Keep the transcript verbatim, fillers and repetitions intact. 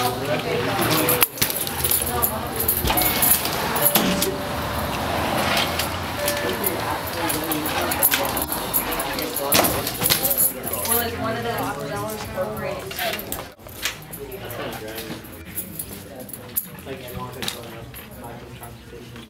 Well, like one of the aqua dollars for grades.